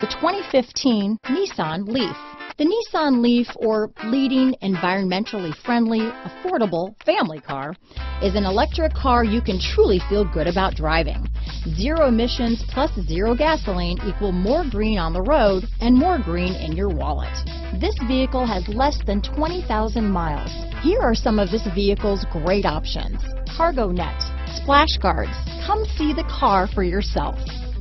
The 2015 Nissan Leaf. The Nissan Leaf, or leading, environmentally friendly, affordable family car, is an electric car you can truly feel good about driving. Zero emissions plus zero gasoline equal more green on the road and more green in your wallet. This vehicle has less than 20,000 miles. Here are some of this vehicle's great options: cargo net, splash guards. Come see the car for yourself.